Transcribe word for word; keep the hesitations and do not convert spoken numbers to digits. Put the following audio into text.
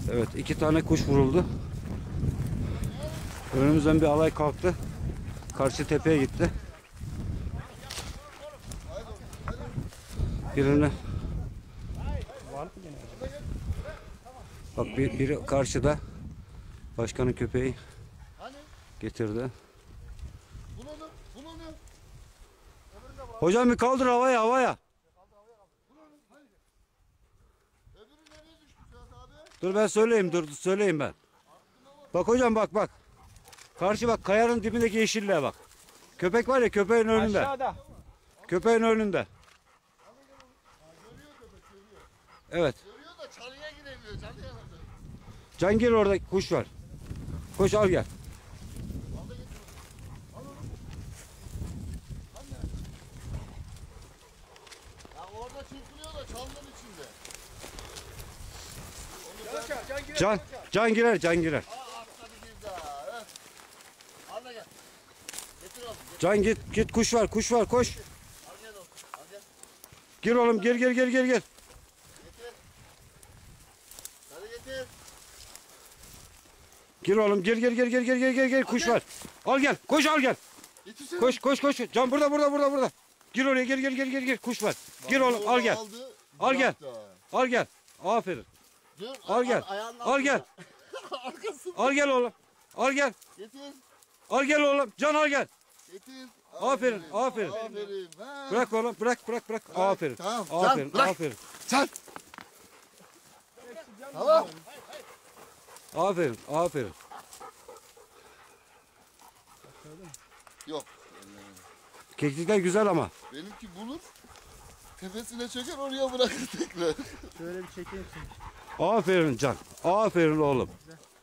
Evet, iki tane kuş vuruldu. Önümüzden bir alay kalktı. Karşı tepeye gitti. Birini bak, bir, biri karşıda. Başkanın köpeği getirdi. Hocam bir kaldır havaya havaya. Dur ben söyleyeyim, dur söyleyeyim ben. Bak hocam, bak bak. Karşı bak, kayanın dibindeki yeşilliğe bak. Köpek var ya, köpeğin önünde. Aşağıda. Köpeğin önünde. Evet. Görüyor da çalıya giremiyor. Çalıya giremiyor. Can gir, orada kuş var. Koş al gel. Ya orada çırpınıyor da çalının içinde. Can, can girer. Can, can girer, can girer. Aa atladı bir daha. Evet. Al da gel. Getir oğlum. Getir. Can git, git, kuş var, kuş var, koş. Al gel oğlum. Al gel. Gir oğlum, gir gir gir gir gir. Getir. Hadi getir. Gir oğlum, gir gir gir gir gir gir gir gir, kuş var. Al gel, koş al gel. Getirsene. Koş koş koş. Can burada burada burada burada. Gir oraya, gir gir gir gir gir, kuş var. Gir oğlum, al gel. Aldı, Al gel. bıraktı. Al gel. Aferin. Dur, Al gel. ayağının Al gel. altında. Arkasında. Al gel oğlum. Al gel. Getir. Al gel oğlum. Can al gel. Getir. Aferin, aferin. Aferin. Ha. Bırak oğlum, bırak bırak bırak. Aferin. tamam. Aferin, Can, bırak. aferin. Sen. Tamam. Aferin, aferin. Yok. Keklikler güzel ama. Benimki bulur. Tepesine çeker, oraya bırakır tekrar. Şöyle bir çekeyim seni. Aferin Can. Aferin oğlum.